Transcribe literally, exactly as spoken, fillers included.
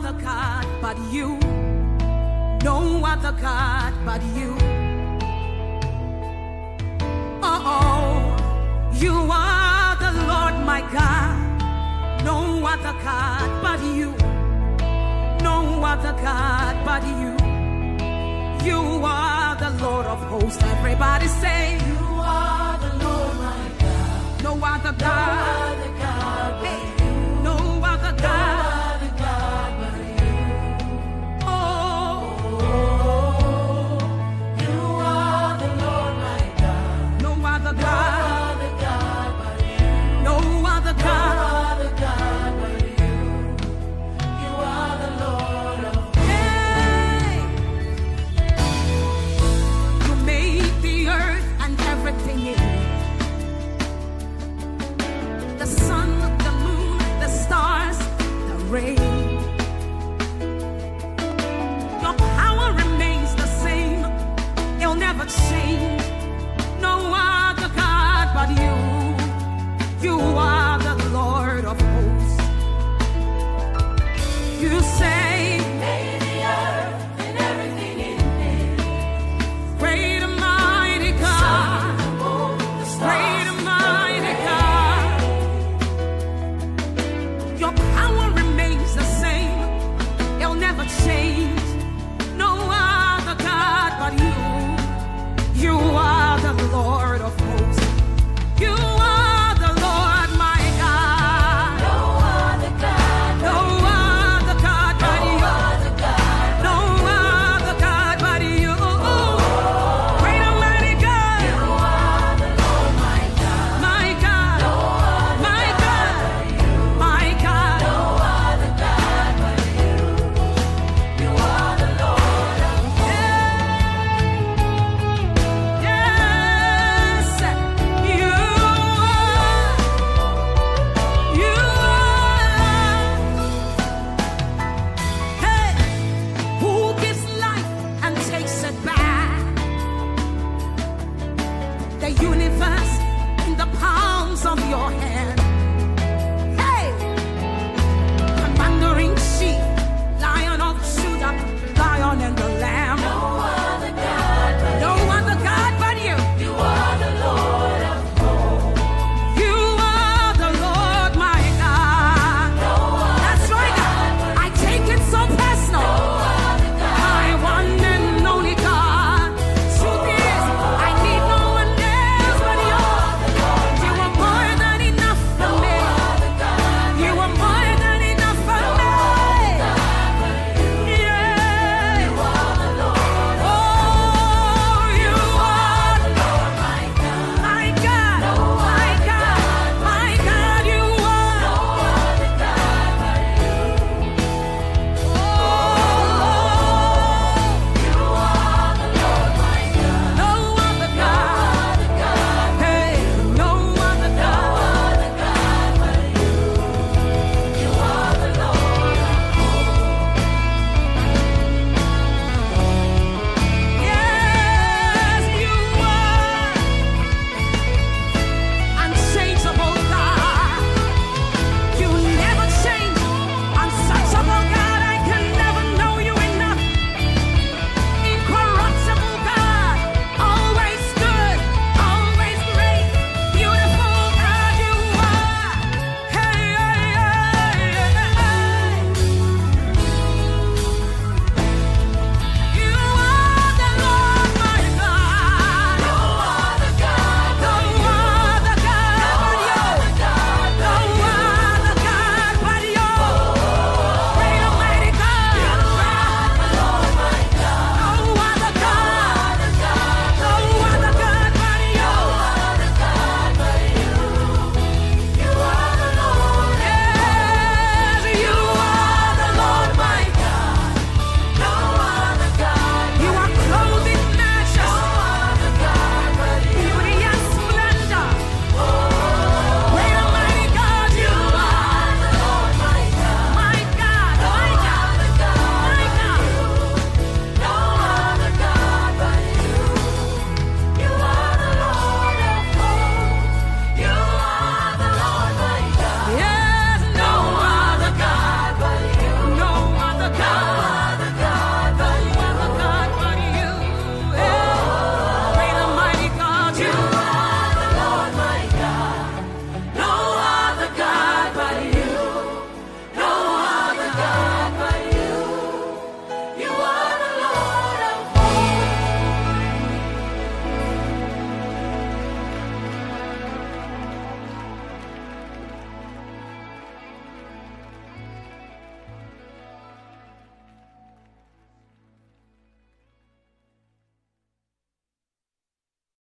other God but you. No other God but you. Oh, you are the Lord my God. No other God but you. No other God but you. You are the Lord of hosts. Everybody say, you are the Lord my God. No other God. No other God but hey. You. No other God. No other God but you. Oh, you are the Lord my God. No other God. No other God but you. No other God. No other God but you. You are the Lord of hosts. Hey. You made the earth and everything in it. The sun, the moon, the stars, the rain. Your power remains the same. It'll never change. No other God but you. You are the Lord of hosts. You say, made the earth and everything in it. Great and mighty God. Great and mighty God. Your power remains the same. It'll never change. No other God but you. You are